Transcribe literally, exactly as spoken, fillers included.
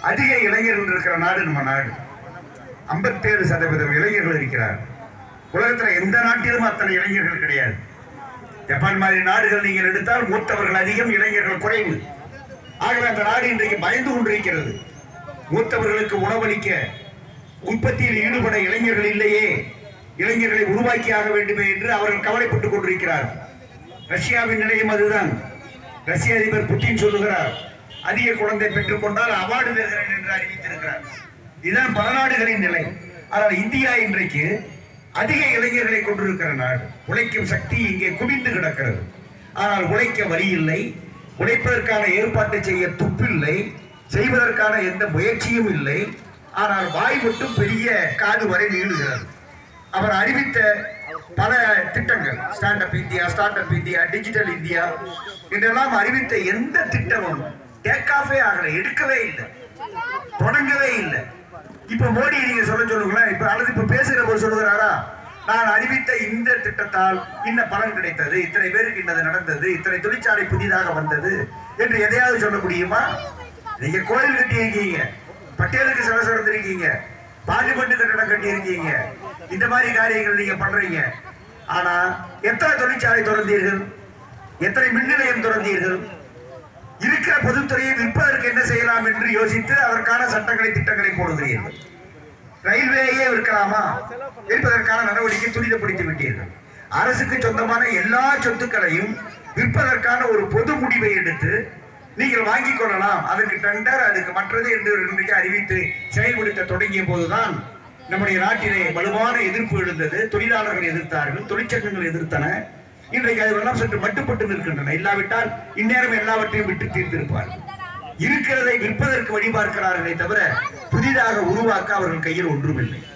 அதிக இளைஞர்கள் இருக்கிற நாடு நம்ம நாடு. ஐம்பத்தேழு சதவீதம் இளைஞர்கள் இருக்கிறார். உலகத்தில் எந்த நாட்டிலும் அத்தனை இளைஞர்கள் கிடையாது. ஜப்பான் மாதிரி நாடுகள் நீங்கள் எடுத்தால் மூத்தவர்கள் அதிகம், இளைஞர்கள் குறைவு. ஆகவே அந்த நாடு இன்றைக்கு பயந்து கொண்டிருக்கிறது. மூத்தவர்களுக்கு உணவளிக்க உற்பத்தியில் ஈடுபட இளைஞர்கள் இல்லையே, இளைஞர்களை உருவாக்கியாக வேண்டுமே என்று அவர்கள் கவலைப்பட்டுக் கொண்டிருக்கிறார். ரஷ்யாவின் நிலையம் அதுதான். ரஷ்ய அதிபர் புட்டின் சொல்லுகிறார், அதிக குழந்தை பெற்றுக் கொண்டால் அவார்டு தருகிறேன் என்று அறிவித்திருக்கிறார். இதுதான் பல நாடுகளின் நிலை. ஆனால் இந்தியா இன்றைக்கு அதிக இளைஞர்களை கொண்டிருக்கிற நாடு. உழைக்கும் சக்தி இங்கே குவிந்து கிடக்கிறது. ஆனால் உழைக்க வழி இல்லை, உழைப்பதற்கான ஏற்பாட்டை செய்ய துப்பில்லை, செய்வதற்கான எந்த முயற்சியும் இல்லை. ஆனால் வாய் மட்டும் பெரிய காது வரை நீளுகிறது. அவர் அறிவித்த பல திட்டங்கள், stand up India, start up India, digital India என்றெல்லாம் அறிவித்த எந்த திட்டமும் டேக் ஆஃபே ஆகல, எடுக்கவே இல்லை, தொடங்கவே இல்லை. இப்ப மோடி நீங்க சொல்ல சொல்லுங்களேன். இப்ப அல்லது இப்ப பேசுகிற போது சொல்லுகிறாரா, நான் அறிவித்த இந்த திட்டத்தால் இன்ன பலன் கிடைத்தது, இத்தனை பேருக்கு இன்னது நடந்தது, இத்தனை தொழிற்சாலை புதிதாக வந்தது என்று எதையாவது சொல்ல முடியுமா? நீங்க கோயில் கட்டி இருக்கீங்க, பட்டியலுக்கு சில சிறந்திருக்கீங்க, பார்லிமெண்ட் கட்டடம் கட்டி இருக்கீங்க, இந்த மாதிரி காரியங்கள் நீங்க பண்றீங்க. ஆனா எத்தனை தொழிற்சாலை திறந்தீர்கள், எத்தனை மின் நிலையம் திறந்தீர்கள்? இருக்கிற பொதுத்துறையை விற்பதற்கு என்ன செய்யலாம் என்று யோசித்து அதற்கான சட்டங்களை திட்டங்களை போடுகிறீர்கள். ரயில்வேயே விற்கலாமா விற்பதற்கான நடவடிக்கை துரிதப்படுத்தி விட்டீர்கள். அரசுக்கு சொந்தமான எல்லா சொத்துக்களையும் விற்பதற்கான ஒரு பொது முடிவை எடுத்து நீங்கள் வாங்கிக் கொள்ளலாம், அதுக்கு டெண்டர், அதுக்கு மற்றது என்று இன்றைக்கு அறிவித்து செயல்படுத்த தொடங்கிய போதுதான் நம்முடைய நாட்டிலே வலுவான எதிர்ப்பு எழுந்தது. தொழிலாளர்கள் எதிர்த்தார்கள், தொழிற்சங்கங்கள் எதிர்த்தன. இன்றைக்கு அதுவெல்லாம் சற்று மட்டுப்பட்டு நிற்கின்றன. இல்லாவிட்டால் இந்நேரம் எல்லாவற்றையும் விட்டு தீர்த்திருப்பார். இருக்கிறதை விற்பதற்கு வழி பார்க்கிறார்களே தவிர புதிதாக உருவாக்க அவர்கள் கையில் ஒன்றுமில்லை.